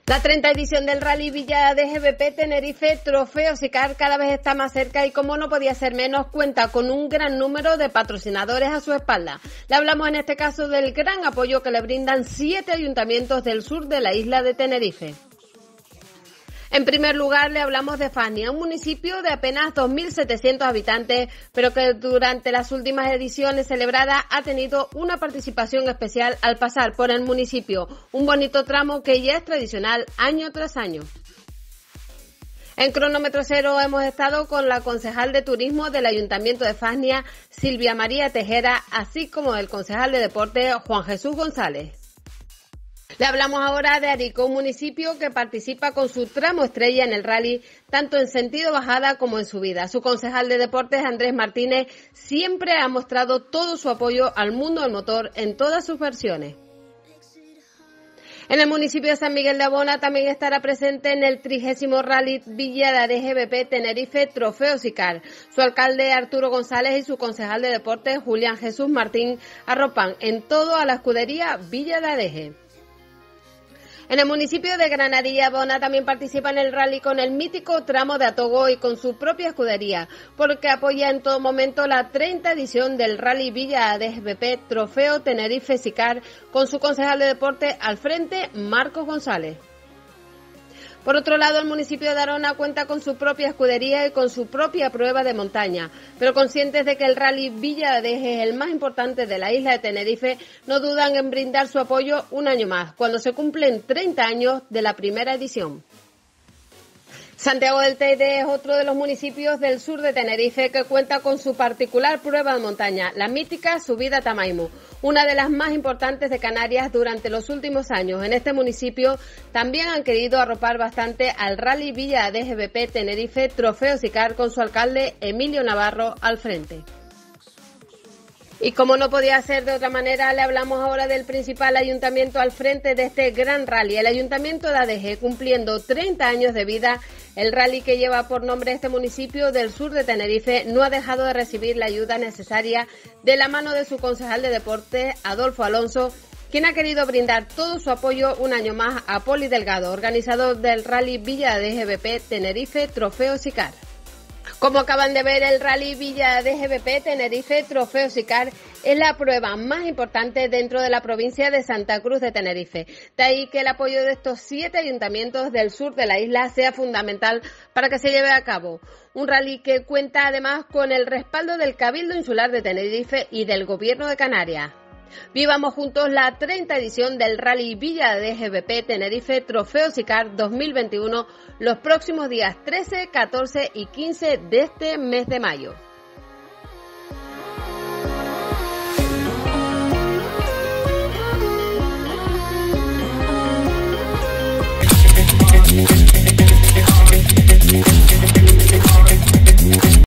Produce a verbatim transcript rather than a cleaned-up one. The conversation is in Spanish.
La treinta edición del Rally Villa de G B P Tenerife Trofeo Sicar cada vez está más cerca y, como no podía ser menos, cuenta con un gran número de patrocinadores a su espalda. Le hablamos en este caso del gran apoyo que le brindan siete ayuntamientos del sur de la isla de Tenerife. En primer lugar, le hablamos de Fasnia, un municipio de apenas dos mil setecientos habitantes, pero que durante las últimas ediciones celebradas ha tenido una participación especial al pasar por el municipio, un bonito tramo que ya es tradicional año tras año. En Cronómetro Cero hemos estado con la concejal de Turismo del Ayuntamiento de Fasnia, Silvia María Tejera, así como el concejal de Deporte, Juan Jesús González. Le hablamos ahora de Arico, un municipio que participa con su tramo estrella en el rally, tanto en sentido bajada como en subida. Su concejal de deportes, Andrés Martínez, siempre ha mostrado todo su apoyo al mundo del motor en todas sus versiones. En el municipio de San Miguel de Abona también estará presente en el trigésimo Rally Villa de G B P Tenerife Trofeo Sicar. Su alcalde Arturo González y su concejal de deportes, Julián Jesús Martín, arropan en todo a la escudería Villa de Adeje. En el municipio de Granadilla, Abona también participa en el rally con el mítico tramo de Atogo y con su propia escudería, porque apoya en todo momento la treinta edición del Rally Villa de G B P Trofeo Tenerife Sicar con su concejal de deporte al frente, Marcos González. Por otro lado, el municipio de Arona cuenta con su propia escudería y con su propia prueba de montaña, pero conscientes de que el Rally Villa de Adeje es el más importante de la isla de Tenerife, no dudan en brindar su apoyo un año más, cuando se cumplen treinta años de la primera edición. Santiago del Teide es otro de los municipios del sur de Tenerife que cuenta con su particular prueba de montaña, la mítica Subida Tamaimo, una de las más importantes de Canarias durante los últimos años. En este municipio también han querido arropar bastante al Rally Villa de G B P Tenerife Trofeo Sicar con su alcalde Emilio Navarro al frente. Y como no podía ser de otra manera, le hablamos ahora del principal ayuntamiento al frente de este gran rally, el Ayuntamiento de Adeje, cumpliendo treinta años de vida. El rally, que lleva por nombre este municipio del sur de Tenerife, no ha dejado de recibir la ayuda necesaria de la mano de su concejal de deporte, Adolfo Alonso, quien ha querido brindar todo su apoyo un año más a Poli Delgado, organizador del Rally Villa de G B P Tenerife Trofeo Sicar. Como acaban de ver, el Rally Villa de G B P Tenerife Trofeo Sicar es la prueba más importante dentro de la provincia de Santa Cruz de Tenerife. De ahí que el apoyo de estos siete ayuntamientos del sur de la isla sea fundamental para que se lleve a cabo. Un rally que cuenta además con el respaldo del Cabildo Insular de Tenerife y del Gobierno de Canarias. Vivamos juntos la treinta edición del Rally Villa de G B P Tenerife Trofeo Sicar dos mil veintiuno los próximos días trece, catorce y quince de este mes de mayo.